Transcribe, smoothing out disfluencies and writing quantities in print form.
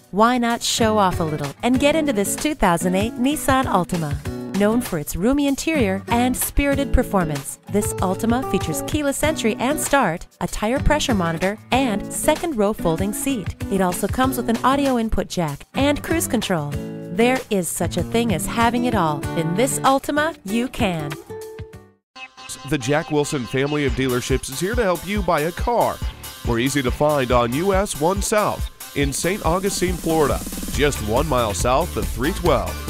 Why not show off a little and get into this 2008 Nissan Altima? Known for its roomy interior and spirited performance, this Altima features keyless entry and start, a tire pressure monitor, and second row folding seat. It also comes with an audio input jack and cruise control. There is such a thing as having it all. In this Altima, you can. The Jack Wilson family of dealerships is here to help you buy a car. We're easy to find on US 1 South in St. Augustine, Florida, just 1 mile south of 312.